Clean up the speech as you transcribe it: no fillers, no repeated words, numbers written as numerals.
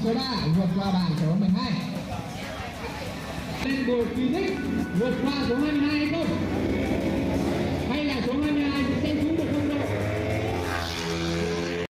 số 3 vượt qua bảng số 12. Lên đồ kỳ tích vượt qua số 22 hay không? Hay là số 22 sẽ xuống được không?